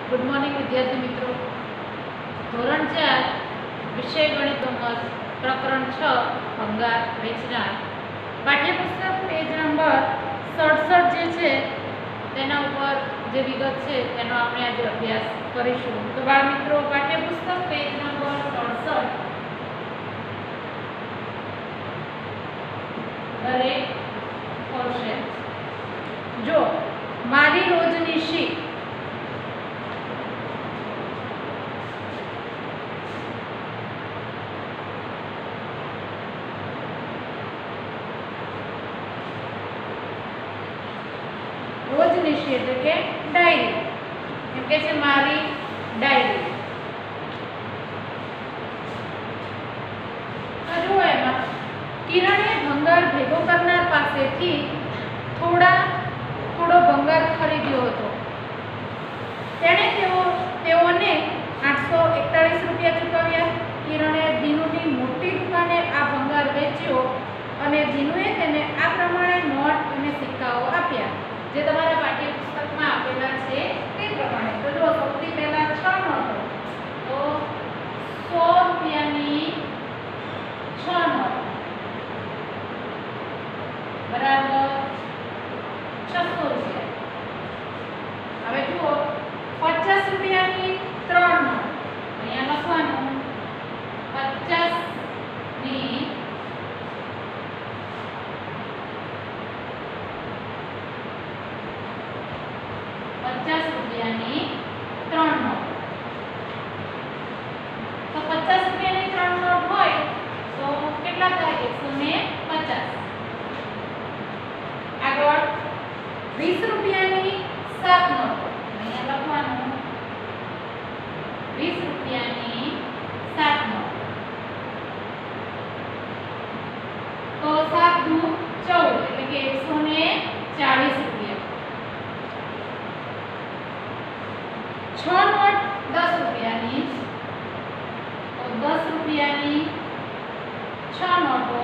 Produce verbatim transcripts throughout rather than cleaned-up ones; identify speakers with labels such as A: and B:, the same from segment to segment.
A: Good morning विद्यार्थी मित्रों। धोरण चार विषय गणित प्रकरण छ भंगार वेचनार पाठ्यपुस्तक पेज नंबर सड़सठ जे छे तेना उपर जे विगत छे तेनो आपणे आज अभ्यास करीशुं। तो बाळ मित्रों, पाठ्यपुस्तक पेज नंबर सड़सठ दरेक खोलशे। जो मारी रोजनी शीख रोजनिशी એટલે કે ડાયરી, એમ કે છે મારી ડાયરી। જો એમાં કિરણે ભંગાર ભેગો કરનાર પાસેથી થોડા થોડો ભંગાર ખરીદ્યો હતો। તેણે તેઓ તેઓને આઠસો એકતાલીસ રૂપિયા ચૂકવ્યા। કિરણે દીનુની મોટી દુકાને આ ભંગાર વેચ્યો અને દીનુએ તેને આ પ્રમાણે નોટ અને સિક્કાઓ આપ્યા જે તમારા પાઠ્યપુસ્તકમાં આપેલા છે તે પ્રમાણે। તો જો સૌથી પહેલા છ નોટો, તો સો રૂપિયાની છ નોટ બરાબર છસો રૂપિયા। હવે જુઓ પચાસ રૂપિયાની ત્રણ નોટ, અહીંયા લખવાનું પચાસ ની पचास रुपया त्रण नोट। तो पचास रुपया त्रण नोट होय तो केटला थाय एक सौ पचास। आगळ वीस रुपया सात नोट, अहींया लखवानुं वीस रुपया सात नोट। तो सात दू चौदह એટલે કે एक सौ चालीस रुपया। छ नोट दस रुपया तो दस रुपया छ नोटो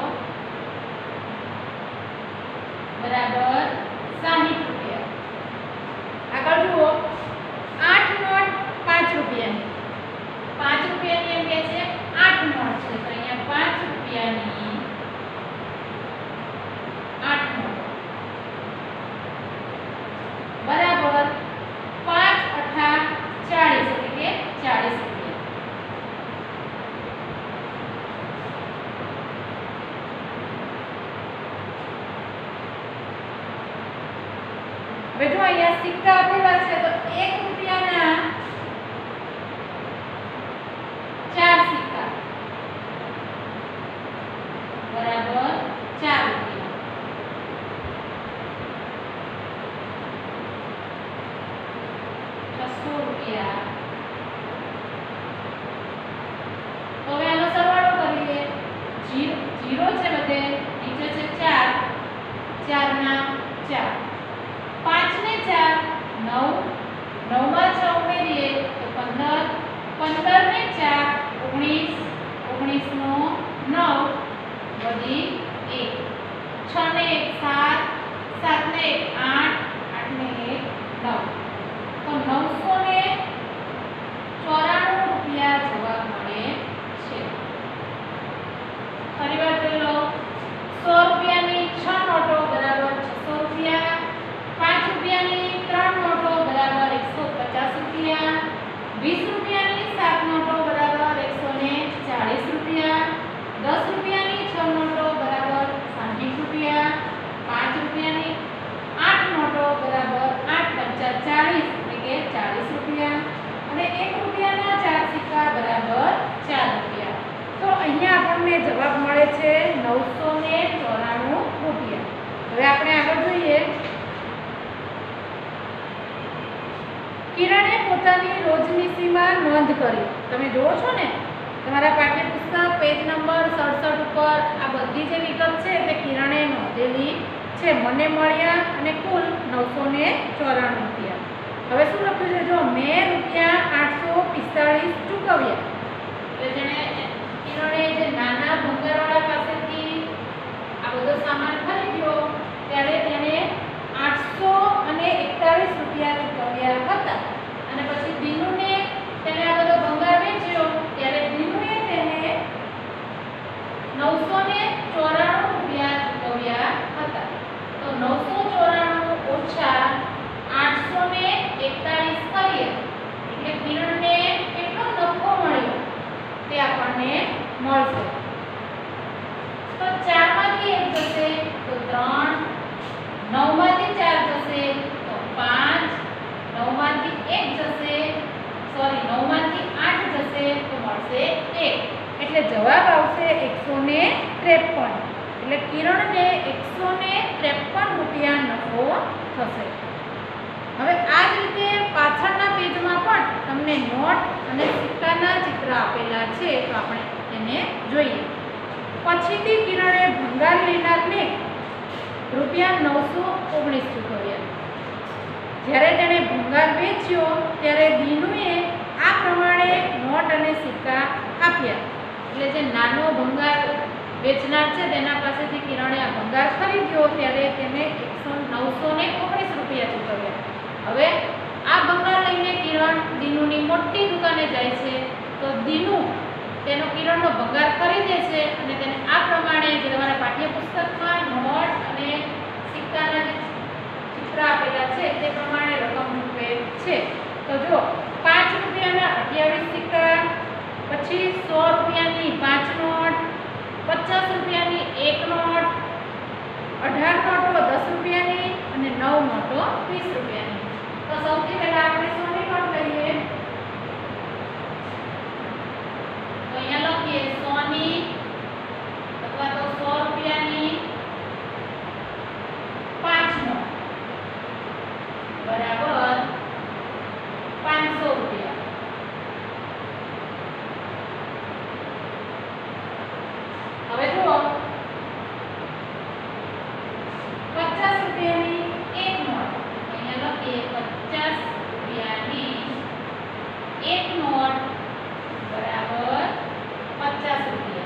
A: बराबर साठ रुपया। आगे जुओ आठ नोट पांच रुपया पांच रुपया एम के छे आठ नोट है तो अहींया पांच रुपया आठ नोट बराबर पांच अठा चालीस એટલે चालीस रुपया। હવે જો અહીંયા સિક્કા આપેલા છે તો एक રૂપિયાના चार સિક્કા બરાબર चार રૂપિયા। छसो रुपया। तो હવે આનો સરવાળો કરીએ। जीरो जीरो છે બધે, નીચે છે चार, चार ના चार, पांच ने चार नौ, नौ માં छ ઉમેરીએ તો पंद्रह, पंद्रह ने चार उन्नीस, उन्नीस નો नौ વધી एक, छ ने एक सात, सात ने एक आठ, आठ ने एक नौ। तो नौ सौ चौराणु रुपया जवाब मळे छे। फरी बार जोई लो सौ रुपया छ नोटो बराबर छसो रुपया, पांच रुपया त्रण नोटो बराबर एक सौ पचास रुपया, बीस रुपया सात नोटो बराबर एक सौ चालीस रुपया, दस रुपया छ नोटो बराबर साठ रुपया, पांच रुपया आठ नोटो बराबर आठ पंचा चालीस के चालीस रुपया અને एक રૂપિયાના चार સિક્કા बराबर चार रुपया। तो અહીંયા આપણને જવાબ મળે છે नौ सौ चौराणु रुपया। હવે આપણે આગળ જોઈએ। કિરણે પોતાની રોજનીશીમાં નોંધ કરી। તમે જોવો છો ને તમારા પાઠ્યપુસ્તક પેજ નંબર સડસઠ ઉપર આ બધી જે વિગત છે તે કિરણે નોંધેલી છે। મને મળ્યા અને કુલ नौ सौ चौराणु रुपया। હવે શું લખ્યું છે? જો મેં રૂપિયા આઠસો પિસ્તાળીસ ચૂકવ્યા એટલે જેણે કિરણે જે નાના ભંગારવાળા પાસેથી આ બધો સામાન ખરીદ્યો ત્યારે તેણે આઠસો અને એકતાલીસ રૂપિયા ચૂકવ્યા હતા અને પછી દિન એટલે જવાબ આવશે એકસો ને ત્રેપન. એટલે કિરણને એકસો ને ત્રેપન રૂપિયા નફો થશે. હવે આ જ રીતે પાછળના પેજમાં પણ તમને નોટ અને સિક્કાના ચિત્ર આપેલા છે, તો આપણે તેને જોઈએ. પછીથી કિરણે ભંગાર લેનારને રૂપિયા નવસો ઓગણીસ ચૂકવ્યા. જ્યારે તેણે ભંગાર વેચ્યો ત્યારે દીનુએ આ પ્રમાણે નોટ અને સિક્કા આપ્યા. એટલે જે નાનો ભંગાર વેચનાર છે તેના પાસેથી કિરણે આ ભંગાર ખરીદ્યો ત્યારે તેને એકસો નવસો ને ઓગણીસ રૂપિયા ચૂકવ્યા. હવે આ ભંગાર લઈને કિરણ દીનુની મોટી દુકાને જાય છે, તો દીનુ તેનો કિરણનો ભંગાર ખરીદે છે અને તેને આ પ્રમાણે જે તમારા પાઠ્યપુસ્તકમાં નોટ અને સિક્કાના જે ચિત્ર આપેલા છે તે પ્રમાણે રકમ મૂકે છે. તો જો પાંચ રૂપિયાના અઠ્યાવીસ સિક્કા, પછી સો રૂપિયાની પાંચ નોટ, પચાસ રૂપિયાની એક નોટ, અઢાર નોટો દસ રૂપિયાની અને નવ નોટો વીસ રૂપિયાની. તો સૌથી પહેલા આપણે સોની નોટ લઈએ. તો અહીંયા લખીએ સોની અથવા તો સો રૂપિયાની પાંચ નોટ બરાબર પાંચસો રૂપિયા. હવે જુઓ પચાસ રૂપિયાની એક નોટ, અહીંયા લખીએ પચાસ રૂપિયાની એક નોટ બરાબર પચાસ રૂપિયા.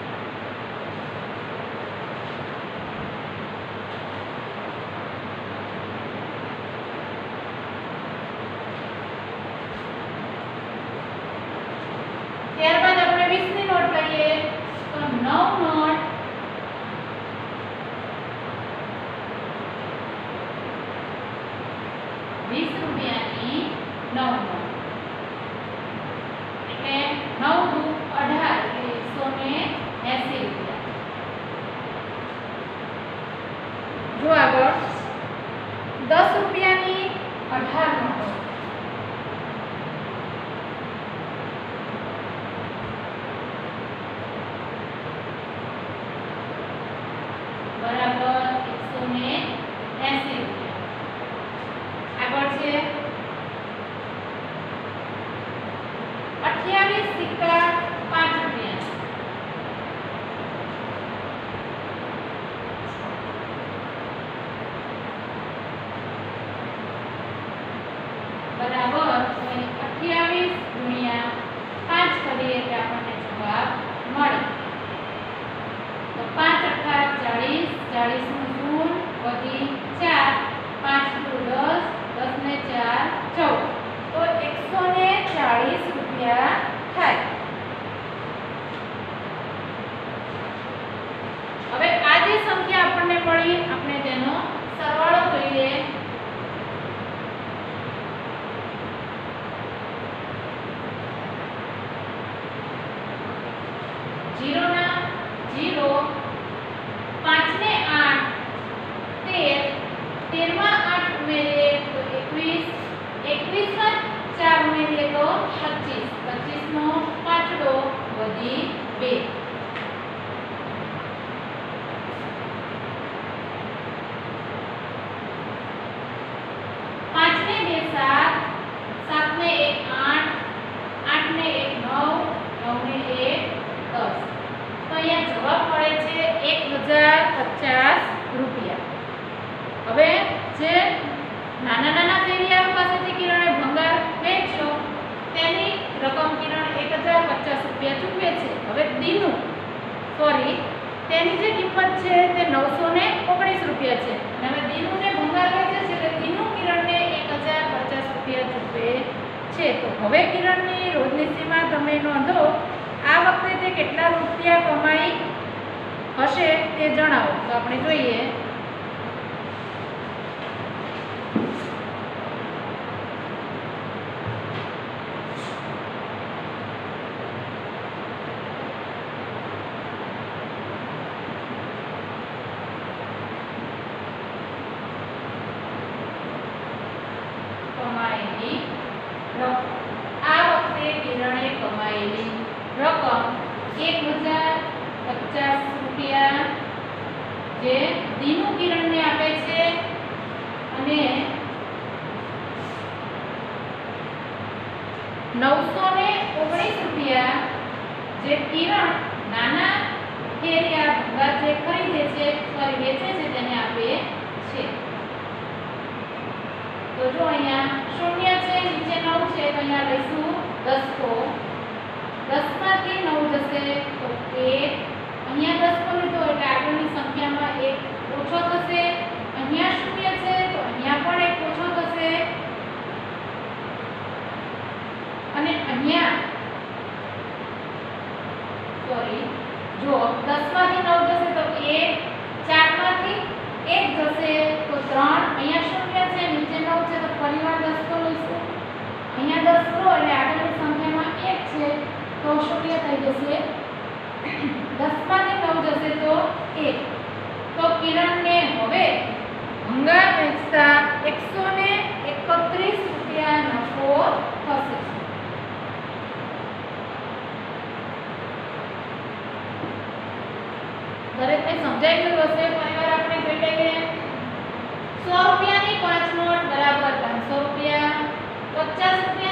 A: ત્યારબાદ આપણે વીસ ની નોટ લઈએ. તો નવ નોટ વીસ રૂપિયાની નવ નોટ એટલે નવ દુ અઢાર એટલે એકસો ને એસી રૂપિયા. જો આગળ દસ રૂપિયાની અઢાર નોટો બરાબર એકસો ને એસી રૂપિયા. આગળ છે અઠ્યાવીસ સિક્કા પાંચ રૂપિયા બરાબર અઠ્યાવીસ ગુણ્યા પાંચ કરીએ એટલે આપણને જવાબ મળે. તો પાંચ અઠ્ઠા ચાલીસ, ચાલીસ નું શૂન્ય વધી ચાર, પાંચ દુ દસ, દસ ને ચાર ચૌદ, તો એકસો ને ચાલીસ રૂપિયા થાય. હવે આ જે સંખ્યા આપણને મળી આપણે તેનો સરવાળો જોઈએ. જીરો ના જીરો, પાંચ ને આઠ તેર, તેર માં આઠ ઉમેરીએ તો એકવીસ, એકવીસ માં ચાર ઉમેરીએ તો પચીસ, પચીસ નો પાંચડો વધી બે. પાંચ ને બે સાત, સાત ને એક આઠ, આઠ ને એક નવ, નવ ને એક દસ. તો અહીંયા જવાબ મળે છે એક હજાર પચાસ રૂપિયા. હવે જે નાના નાના ફેરિયાઓ પાસેથી કિરણે ભંગાર વેચ્યો તેની રકમ કિરણ એક હજાર પચાસ રૂપિયા ચૂકવે છે. હવે દીનુ સોરી તેની જે કિંમત છે તે નવસો ને ઓગણીસ રૂપિયા છે અને હવે દીનુને ભંગાર વેચે છે એટલે દીનુ કિરણને એક હજાર પચાસ રૂપિયા ચૂકવે છે. તો હવે કિરણની રોજની સીમા તમે નોંધો. આ વખતે તે કેટલા રૂપિયા કમાઈ હશે તે જણાવો. તો આપણે જોઈએ. કમાયેલી રકમ આ વખતે કિરણે કમાયેલી રકમ એક જે દીનુ કિરણને આપે છે અને નવસો ને ઓગણીસ રૂપિયા જે કિરણ નાના કેરિયા ભંગાર જે ખરીદે છે સોરી વેચે છે તેને આપે છે. તો જો અહીંયા શૂન્ય છે, નીચે નવ છે, તો અહીંયા લઈશું દસકો. દસ માંથી નવ જશે તો એક. અહીંયા દસકો લીધો એટલે આગળની સંખ્યામાં એક ઓછો થશે. અહીંયા શૂન્ય છે તો અહીંયા પણ એક ઓછો થશે અને અહીંયા સોરી જો દસ માંથી નવ જશે તો એક, ચાર માંથી એક જશે તો ત્રણ. અહીંયા શૂન્ય છે, નીચે નવ છે તો ફરીવાર દસકો લઈશું. અહીંયા દસ લો એટલે આગળની સંખ્યામાં એક છે તો શૂન્ય થઈ જશે. દસ માંથી નવ જશે તો એક. તો કિરણને હવે ભંગાર વેચતા એકસો ને એકત્રીસ રૂપિયા નફો થશે. દરેકને સમજાઈ ગયું હશે. ફરીવાર આપણે જોઈ લઈએ. સો રૂપિયાની પાંચ નોટ બરાબર પાંચસો રૂપિયા. પચાસ રૂપિયા